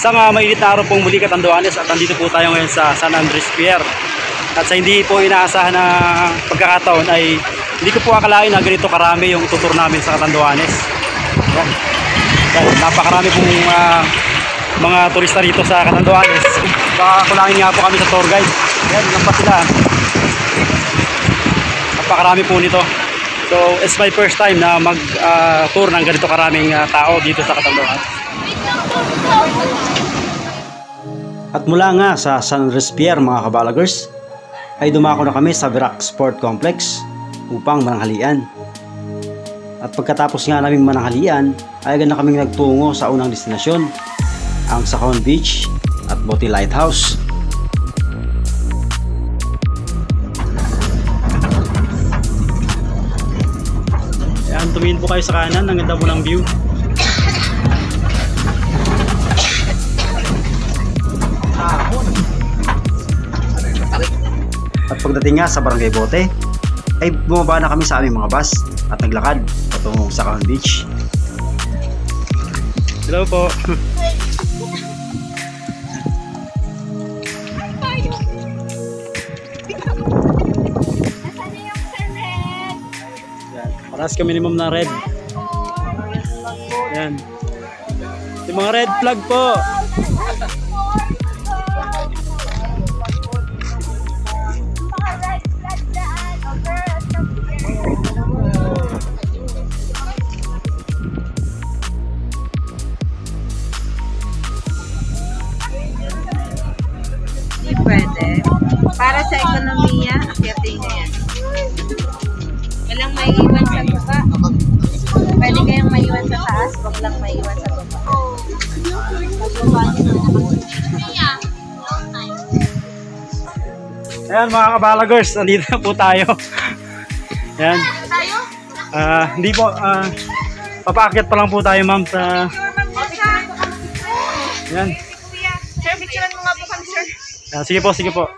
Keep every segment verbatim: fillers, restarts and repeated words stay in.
Isang uh, mainit na araw pong muli Katanduanes at nandito po tayo ngayon sa San Andres Pier. At sa hindi po inaasahan na pagkakataon ay hindi ko po akalain na ganito karami yung tutur namin sa Katanduanes. Yan. Yan. Napakarami pong uh, mga turista rito sa Katanduanes. Baka kulangin nga po kami sa tour guide. Yan, lang pa sila. Napakarami po nito. So it's my first time na mag uh, tour ng ganito karaming uh, tao dito sa Katanduanes. At mula nga sa San Andres Pier mga kabalagers, ay dumako na kami sa Virac Sport Complex upang mananghalian. At pagkatapos nga naming mananghalian, ay agad na kaming nagtungo sa unang destinasyon, ang Sacaon Beach at Bote Lighthouse. Ayan, tumingin po kayo sa kanan, ang ganda po ng view. At pagdating nga sa Barangay Bote, ay bumaba na kami sa aming mga bus at naglakad patungong Sacaon Beach. Hello po. Paras kami ni Ma'am na red. Yan. Yung mga red flag po. Pwede. Para sa ekonomiya, akyatin niya yan. Walang maiiwan sa baba. Pwede kayong maiiwan sa taas, wag lang maiiwan sa baba. Ayan mga kabalagers, nandito na po tayo. Ayan. Uh, hindi po, uh, papaakyat pa lang po tayo ma'am sa... Ayan. Sir, picturean mo nga po kami, sir. Uh, sige po, sige po.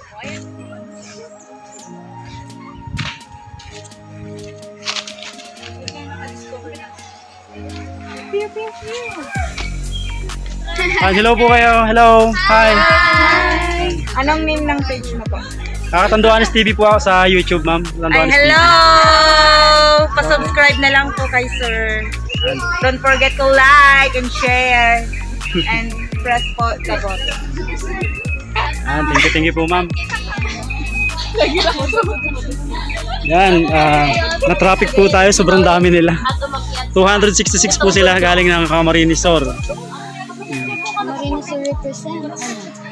Ah, hello po kayo. Hello. Hi. Hi. Anong name ng page mo po? Katanduanes T V po ako sa YouTube, ma'am. Ay, hello! Pa-subscribe na lang po kay sir. Don't forget to like and share and press po the button. Ah, thank you, thank you po, ma'am. Yan, uh, na-traffic po tayo. Sobrang dami nila. two hundred sixty-six po sila galing ng Camarines Sur. Camarines Sur represents.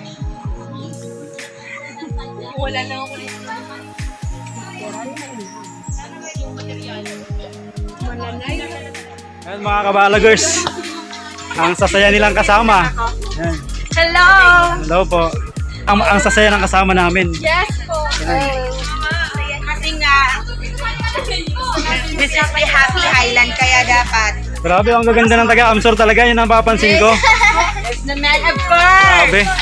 Wala na ako. Yan mga kabalagers, ang sasaya nilang kasama. Yan. Hello! Hello po. Ang, ang sasaya ng kasama namin. Yes po. Kasi nga, this is my happy island, kaya dapat. Grabe, ang gaganda ng taga Amsor talaga. Yun ang papansin ko. It's the man of course! Grabe.